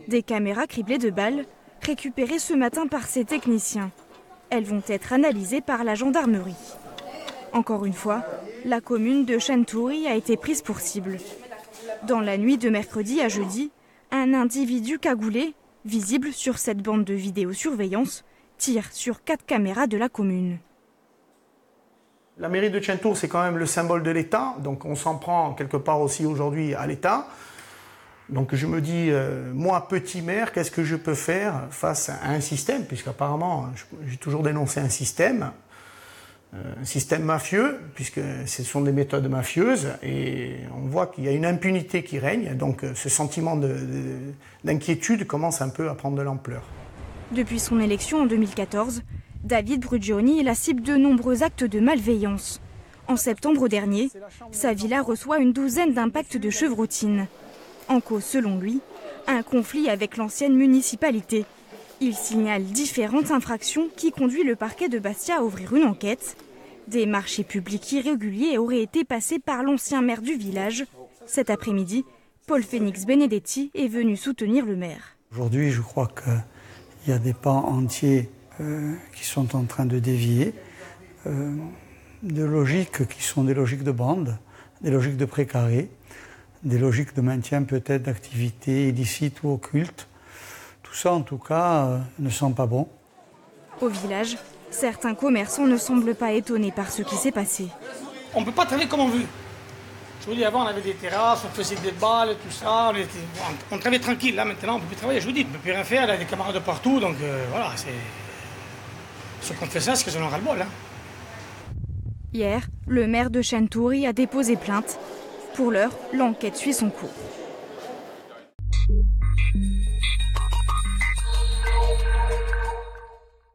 Des caméras criblées de balles, récupérées ce matin par ces techniciens. Elles vont être analysées par la gendarmerie. Encore une fois, la commune de Chontouri a été prise pour cible. Dans la nuit de mercredi à jeudi, un individu cagoulé, visible sur cette bande de vidéosurveillance, tire sur 4 caméras de la commune. La mairie de Chontouri, c'est quand même le symbole de l'État, donc on s'en prend quelque part aussi aujourd'hui à l'État. Donc je me dis, moi, petit maire, qu'est-ce que je peux faire face à un système, puisqu'apparemment, j'ai toujours dénoncé un système mafieux, puisque ce sont des méthodes mafieuses, et on voit qu'il y a une impunité qui règne, donc ce sentiment d'inquiétude commence un peu à prendre de l'ampleur. Depuis son élection en 2014, David Brugioni est la cible de nombreux actes de malveillance. En septembre dernier, sa villa reçoit une douzaine d'impacts de chevrotine. En cause, selon lui, un conflit avec l'ancienne municipalité. Il signale différentes infractions qui conduisent le parquet de Bastia à ouvrir une enquête. Des marchés publics irréguliers auraient été passés par l'ancien maire du village. Cet après-midi, Paul Félix Benedetti est venu soutenir le maire. Aujourd'hui, je crois qu'il y a des pans entiers qui sont en train de dévier, de logiques qui sont des logiques de bande, des logiques de précaré, des logiques de maintien peut-être d'activités illicites ou occultes. Tout ça, en tout cas, ne sent pas bon. Au village, certains commerçants ne semblent pas étonnés par ce qui s'est passé. On ne peut pas travailler comme on veut. Je vous dis, avant, on avait des terrasses, on faisait des balles, tout ça. On travaillait tranquille. Là, maintenant, on ne peut plus travailler. Je vous dis, on ne peut plus rien faire. Il y a des camarades de partout. Donc, voilà, c'est... Ceux qui ont fait ça, c'est qu'ils en ont ras-le-bol. Hier, le maire de Chontouri a déposé plainte. Pour l'heure, l'enquête suit son cours.